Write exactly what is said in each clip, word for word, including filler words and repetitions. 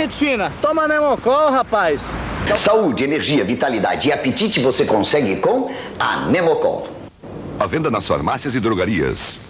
gente fina, toma Nemocol, rapaz. Saúde, energia, vitalidade e apetite você consegue com a Nemocol. À venda nas farmácias e drogarias.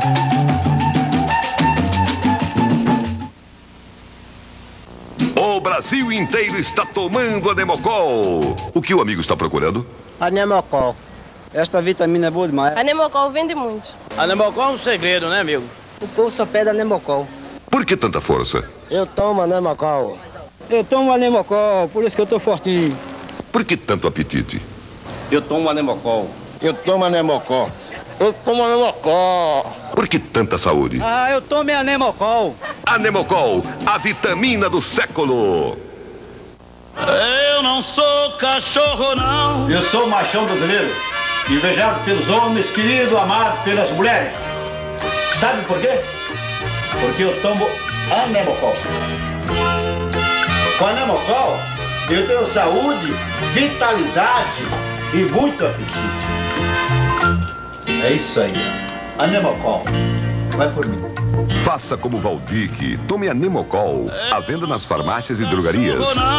O Brasil inteiro está tomando a Nemocol. O que o amigo está procurando? A Nemocol. Esta vitamina é boa demais. A Nemocol vende muito. A Nemocol é um segredo, né, amigo? O povo só pede a Nemocol. Por que tanta força? Eu tomo a Nemocol. Eu tomo a Nemocol, por isso que eu tô fortinho. Por que tanto apetite? Eu tomo a Nemocol. Eu tomo a Nemocol. Eu tomo a Nemocol. Por que tanta saúde? Ah, eu tomo a Nemocol. A Nemocol, a vitamina do século. Eu não sou cachorro, não. Eu sou machão brasileiro, invejado pelos homens, querido, amado pelas mulheres. Sabe por quê? Porque eu tomo a Nemocol. Com a Nemocol, eu tenho saúde, vitalidade e muito apetite. É isso aí, a Nemocol. Vai por mim. Faça como Valdique, tome a Nemocol, à venda nas farmácias e drogarias.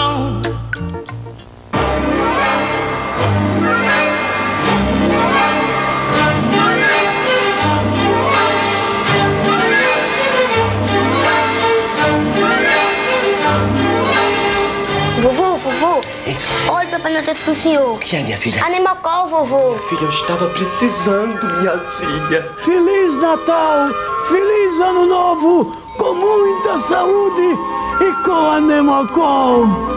Vovô, vovô, olha o Papai Noel trouxe pro senhor. O que é, minha filha? A Nemocol, vovô. Filha, eu estava precisando, minha filha. Feliz Natal, feliz Ano Novo, com muita saúde e com a Nemocol.